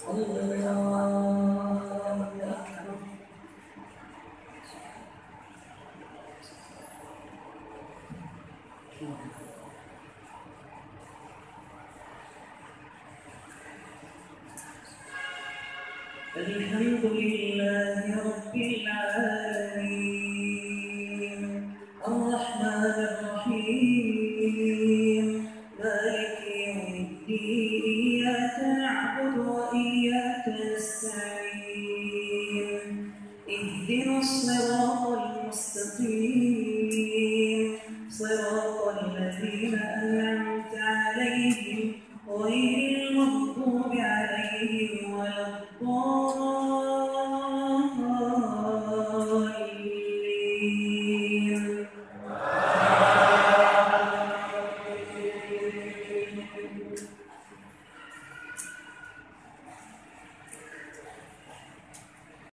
الحمد لله رب العالمين الرحمن الرحيم مالك يوم الدين إياك نعبد وإياك نستعين اهدنا الصراط المستقيم صراط الذين أنعمت عليهم غير المغضوب عليهم ولا الضالين.